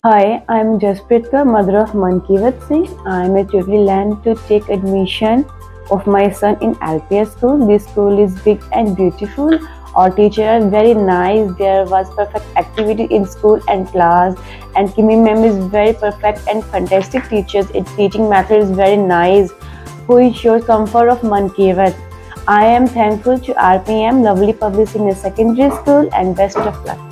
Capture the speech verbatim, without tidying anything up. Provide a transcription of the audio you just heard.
Hi, I'm Jaspreet, mother of Mankivat Singh. I'm actually land to take admission of my son in L P S school. This school is big and beautiful. Our teachers are very nice. There was perfect activity in school and class. And Kimi ma'am is very perfect and fantastic teachers. Its teaching method is very nice. Who ensures comfort of Mankivat. I am thankful to R P M, lovely publishing a secondary school, and best of luck.